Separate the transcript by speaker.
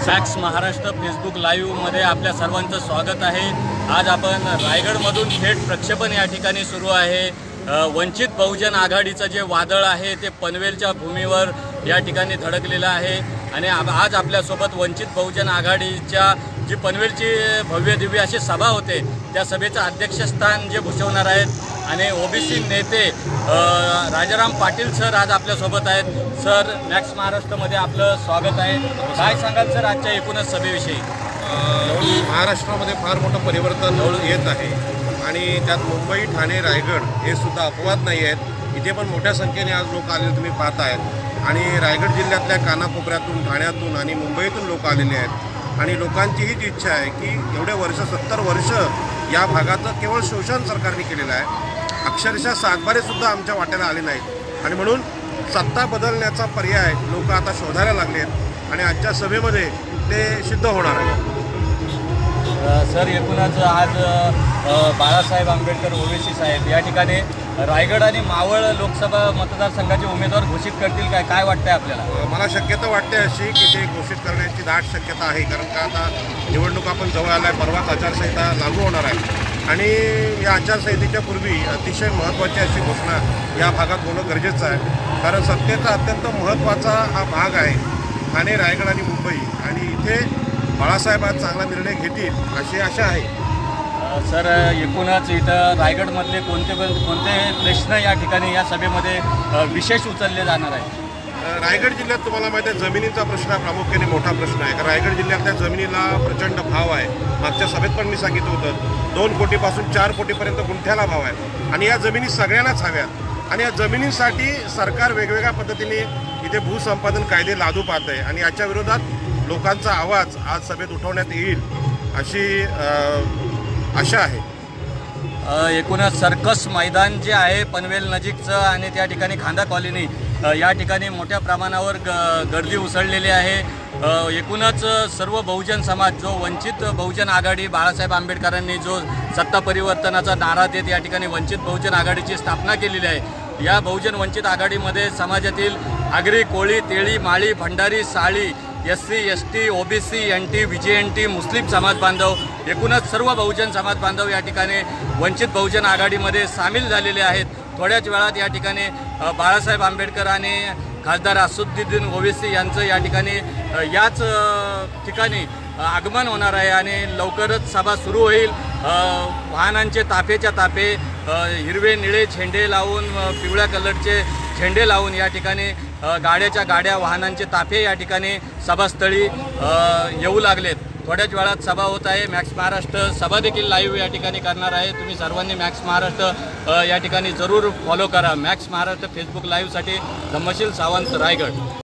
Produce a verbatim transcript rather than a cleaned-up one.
Speaker 1: Max Maharashtra Facebook लाईव्हमध्ये आपल्या सर्वांचं स्वागत आहे। आज आपण रायगडमधून थेट प्रक्षेपण या ठिकाणी सुरू आहे। वंचित बहुजन आघाडीचं जे वादळ आहे ते पनवेलच्या भूमीवर या ठिकाणी धडकलेलं आहे आणि आज आपल्यासोबत वंचित बहुजन आघाडीच्या जी पनवेलची भव्य दिव्य अशी सभा होते त्या सभेचं अध्यक्षस्थान जे भूषवणार आहेत आणि ओबीसी नेते राजाराम पाटील सर आज आपल्यासोबत आहेत। सर, मॅक्स महाराष्ट्रामध्ये आपलं स्वागत आहे। काय सांगाल सर आजच्या एकूणच सभेविषयी?
Speaker 2: महाराष्ट्रामध्ये फार मोठं परिवर्तन येत आहे आणि त्यात मुंबई, ठाणे, रायगड हे सुद्धा अपवाद नाही आहेत। इथे पण मोठ्या संख्येने आज लोक आलेले तुम्ही पाहतायत आणि रायगड जिल्ह्यातल्या कानाकोपऱ्यातून, ठाण्यातून आणि मुंबईतून लोक आलेले आहेत आणि लोकांची हीच इच्छा आहे की एवढे वर्ष सत्तर वर्ष या भागाचं केवळ शोषण सरकारने केलेलं आहे। अक्षरशः सातबारेसुद्धा आमच्या वाट्याला आले नाहीत आणि म्हणून सत्ता बदलण्याचा पर्याय लोक आता शोधायला लागलेत आणि आजच्या सभेमध्ये ते सिद्ध होणार आहे।
Speaker 1: सर, एकूणच आज बाळासाहेब आंबेडकर ओवेसी साहेब या ठिकाणी रायगड आणि मावळ लोकसभा मतदारसंघाचे उमेदवार घोषित करतील काय काय वाटतंय आपल्याला?
Speaker 2: मला शक्यता वाटते अशी की ते घोषित करण्याची दाट शक्यता आहे, कारण का आता निवडणूक आपण जवळ आला आहे, परवाच आचारसंहिता लागू होणार आहे आणि या आचारसंहितेच्या पूर्वी अतिशय महत्त्वाची अशी घोषणा या भागात होणं गरजेचं आहे, कारण सत्तेचा अत्यंत महत्त्वाचा हा भाग आहे ठाणे, रायगड आणि मुंबई आणि इथे बाळासाहेब आज चांगला निर्णय घेतील अशी आशा आहे।
Speaker 1: सर, एकूणच इथं रायगडमधले कोणते कोणते प्रश्न या ठिकाणी या सभेमध्ये विशेष उचलले जाणार आहे?
Speaker 2: रायगड जिल्ह्यात तुम्हाला माहिती आहे जमिनीचा प्रश्न हा प्रामुख्याने मोठा प्रश्न आहे, कारण रायगड जिल्ह्यातल्या जमिनीला प्रचंड भाव आहे। मागच्या सभेत पण मी सांगितलं होतं दोन कोटीपासून चार कोटीपर्यंत गुंठ्याला भाव आहे आणि या जमिनी सगळ्यांनाच हव्यात आणि या जमिनींसाठी सरकार वेगवेगळ्या पद्धतीने इथे भूसंपादन कायदे लादू पाहत आहे आणि याच्या विरोधात लोकांचा आवाज आज सभेत उठवण्यात येईल अशी आशा आहे।
Speaker 1: एकूणच सर्कस मैदान जे आहे पनवेल नजीकचं आणि त्या ठिकाणी खांदा कॉलनी या ठिकाणी मोठ्या प्रमाणावर ग गर्दी उसळलेली आहे। एकूणच सर्व बहुजन समाज जो वंचित बहुजन आघाडी बाळासाहेब आंबेडकरांनी जो सत्ता परिवर्तनाचा नारा देत या ठिकाणी वंचित बहुजन आघाडीची स्थापना केलेली आहे। या बहुजन वंचित आघाडीमध्ये समाजातील आगरी, कोळी, तेळी, Mali, Bhandari, Sali, S C, S T, OBC, N T, V J N T, Muslim समाज बांधव एकूणच सर्व बहुजन समाज बांधव या ठिकाणी वंचित बहुजन आघाडीमध्ये सामील झालेले आहेत। थोड्याच वेळात या ठिकाणी बाळासाहेब आंबेडकर आणि खासदार असदुद्दीन ओवेसी यांचं या ठिकाणी याच ठिकाणी आगमन होणार आहे आणि लवकरच सभा सुरू होईल। वाहनांचे ताफेच्या ताफे हिरवे निळे झेंडे लावून, पिवळ्या कलरचे झेंडे लावून या ठिकाणी गाड्याच्या गाड्या वाहनांचे ताफे या ठिकाणी सभास्थळी येऊ लागलेत। थोड्याच वेळात सभा होत आहे। मॅक्स महाराष्ट्र सभा देखील लाईव्ह या ठिकाणी करणार आहे। तुम्ही सर्वांनी मॅक्स महाराष्ट्र या ठिकाणी जरूर फॉलो करा। मॅक्स महाराष्ट्र फेसबुक लाईव्हसाठी धम्मशील सावंत, रायगड।